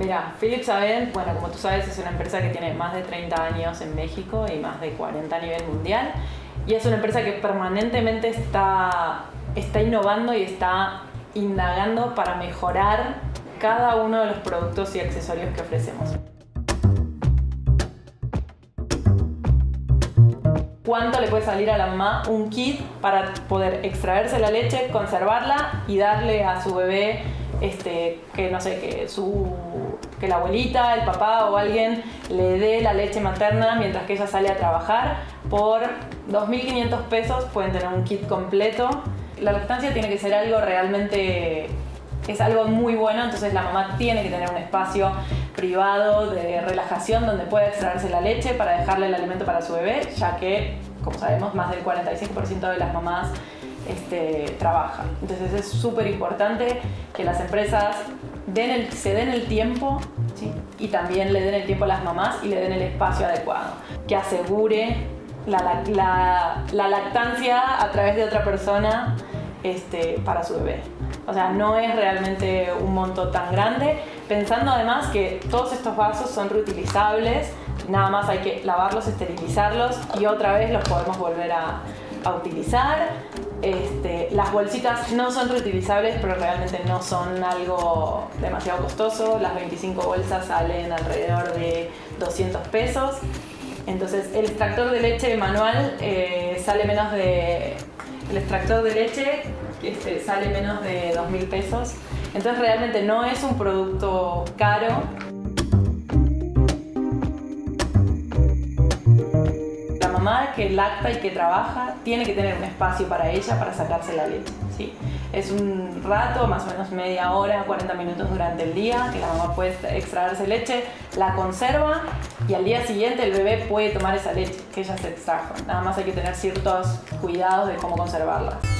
Mira, Philips Avent, bueno, como tú sabes, es una empresa que tiene más de 30 años en México y más de 40 a nivel mundial. Y es una empresa que permanentemente está innovando y está indagando para mejorar cada uno de los productos y accesorios que ofrecemos. ¿Cuánto le puede salir a la mamá un kit para poder extraerse la leche, conservarla y darle a su bebé que no sé, que la abuelita, el papá o alguien le dé la leche materna mientras que ella sale a trabajar? Por 2.500 pesos pueden tener un kit completo. La lactancia tiene que ser algo realmente, es algo muy bueno, entonces la mamá tiene que tener un espacio privado de relajación donde pueda extraerse la leche para dejarle el alimento para su bebé, ya que, como sabemos, más del 45% de las mamás trabaja. Entonces es súper importante que las empresas se den el tiempo, ¿sí? Y también le den el tiempo a las mamás y le den el espacio adecuado, que asegure la lactancia a través de otra persona para su bebé. O sea, no es realmente un monto tan grande, pensando además que todos estos vasos son reutilizables, nada más hay que lavarlos, esterilizarlos y otra vez los podemos volver a utilizar. Las bolsitas no son reutilizables, pero realmente no son algo demasiado costoso. Las 25 bolsas salen alrededor de 200 pesos. Entonces el extractor de leche manual sale menos de... El extractor de leche sale menos de 2.000 pesos. Entonces realmente no es un producto caro. La mamá que lacta y que trabaja tiene que tener un espacio para ella para sacarse la leche, ¿sí? Es un rato, más o menos media hora, 40 minutos durante el día, que la mamá puede extraerse leche, la conserva y al día siguiente el bebé puede tomar esa leche que ella se extrajo. Nada más hay que tener ciertos cuidados de cómo conservarla.